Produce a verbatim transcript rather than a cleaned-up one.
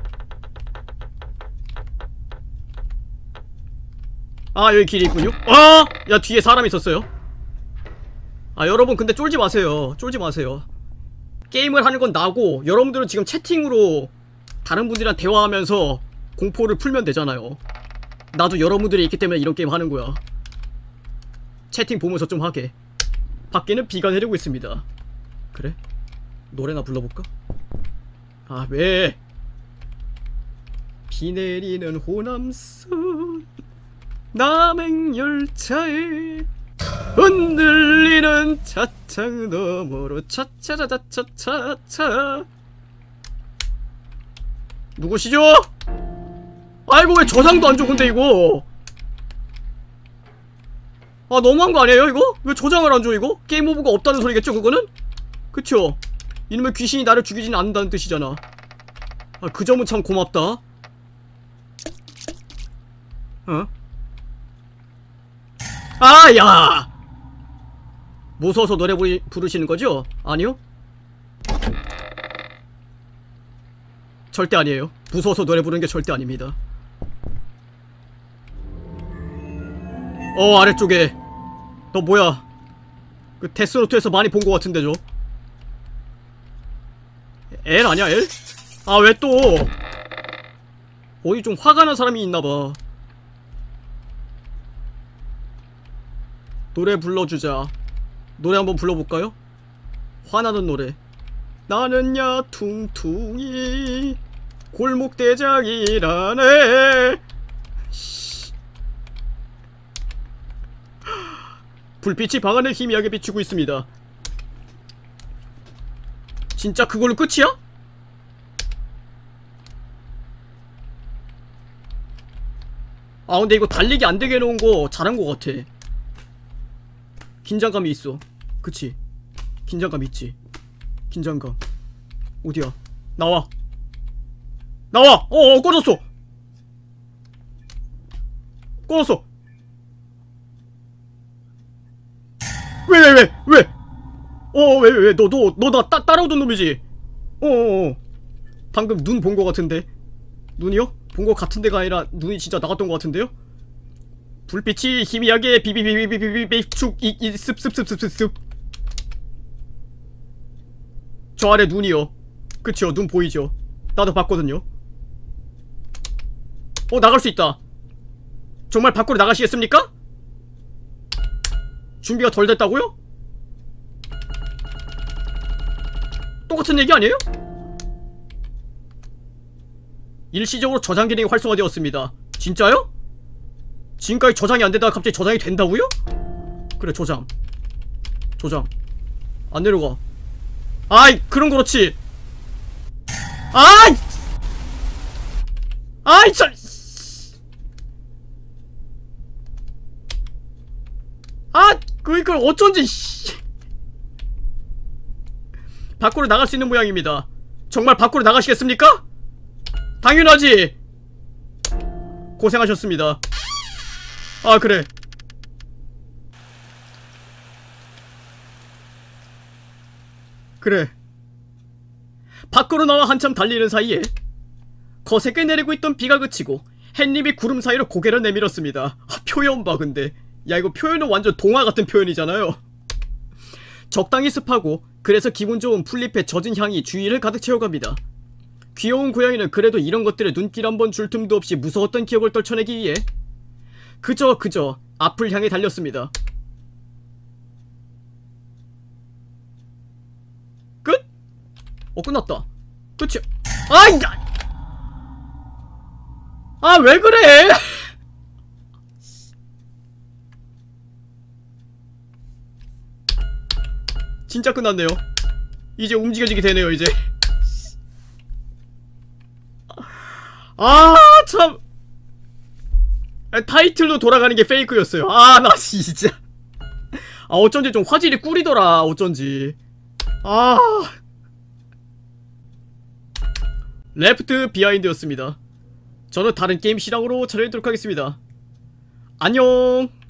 아 여기 길이 있군요. 아! 야 뒤에 사람 있었어요. 아 여러분 근데 쫄지 마세요. 쫄지 마세요. 게임을 하는 건 나고 여러분들은 지금 채팅으로 다른 분들이랑 대화하면서 공포를 풀면 되잖아요. 나도 여러분들이 있기 때문에 이런 게임 하는 거야. 채팅 보면서 좀 하게. 밖에는 비가 내리고 있습니다. 그래? 노래나 불러볼까? 아 왜? 비 내리는 호남선 남행열차에 흔들리는 차창 너머로 차차차차차차. 누구시죠? 아이고 왜 저장도 안 줘 근데 이거. 아 너무한 거 아니에요 이거? 왜 저장을 안 줘 이거? 게임 오버가 없다는 소리겠죠 그거는? 그쵸? 이놈의 귀신이 나를 죽이진 않는다는 뜻이잖아. 아 그 점은 참 고맙다. 어? 아 야! 무서워서 노래 부르, 부르시는 거죠? 아니요? 절대 아니에요. 무서워서 노래 부르는 게 절대 아닙니다. 어 아래쪽에 너 뭐야? 그 데스노트에서 많이 본 것 같은데 저 L 아니야 L? 아 왜 또 어디 좀 화가 난 사람이 있나봐. 노래 불러주자. 노래 한번 불러볼까요? 화나는 노래. 나는야 퉁퉁이 골목대장이라네. 불빛이 방 안을 희미하게 비추고 있습니다. 진짜 그걸로 끝이야? 아 근데 이거 달리기 안되게 해놓은 거 잘한 거 같아. 긴장감이 있어. 그치? 긴장감 있지? 긴장감 어디야? 나와 나와! 어어 꺼졌어! 꺼졌어! 왜 왜 왜 왜! 어, 왜, 왜, 너, 너, 너, 나 따, 따라오던 놈이지? 어어어. 방금 눈 본 거 같은데? 눈이요? 본 거 같은 데가 아니라 눈이 진짜 나갔던 거 같은데요? 불빛이 희미하게 비비비비비비비 축, 이, 이, 습, 습, 습, 습, 습, 습. 저 아래 눈이요. 그쵸, 눈 보이죠? 나도 봤거든요. 어, 나갈 수 있다. 정말 밖으로 나가시겠습니까? 준비가 덜 됐다고요? 똑같은 얘기 아니에요? 일시적으로 저장 기능이 활성화되었습니다. 진짜요? 지금까지 저장이 안 되다가 갑자기 저장이 된다고요? 그래, 저장. 저장. 안 내려가. 아이, 그럼 그렇지. 아이! 아이, 참. 아, 그, 이걸 어쩐지, 씨. 밖으로 나갈 수 있는 모양입니다. 정말 밖으로 나가시겠습니까? 당연하지! 고생하셨습니다. 아, 그래. 그래. 밖으로 나와 한참 달리는 사이에 거세게 내리고 있던 비가 그치고 햇님이 구름 사이로 고개를 내밀었습니다. 아, 표현 봐, 근데. 야, 이거 표현은 완전 동화 같은 표현이잖아요. 적당히 습하고 그래서 기분 좋은 풀잎의 젖은 향이 주위를 가득 채워갑니다. 귀여운 고양이는 그래도 이런 것들에 눈길 한번 줄 틈도 없이 무서웠던 기억을 떨쳐내기 위해 그저 그저 앞을 향해 달렸습니다. 끝? 어, 끝났다. 끝이. 아이! 아, 왜 그래? 진짜 끝났네요. 이제 움직여지게 되네요, 이제. 아, 참. 타이틀로 돌아가는 게 페이크였어요. 아, 나 진짜. 아, 어쩐지 좀 화질이 꿀이더라, 어쩐지. 아. 레프트 비하인드였습니다. 저는 다른 게임 실황으로 찾아뵙도록 하겠습니다. 안녕.